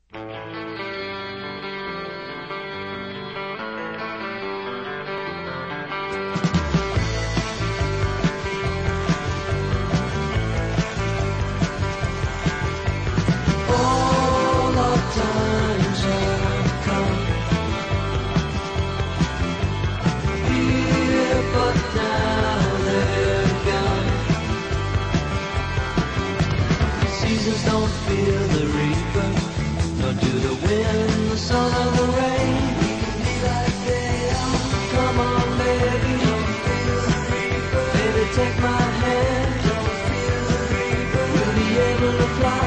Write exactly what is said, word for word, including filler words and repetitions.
All our times have come here, but now they're gone. Seasons don't fear the reaper, nor do the wind, the sun, or the rain. We can be like they are. Come on, baby, don't fear the reaper. Baby, take my hand, don't fear the reaper. We'll be able to fly.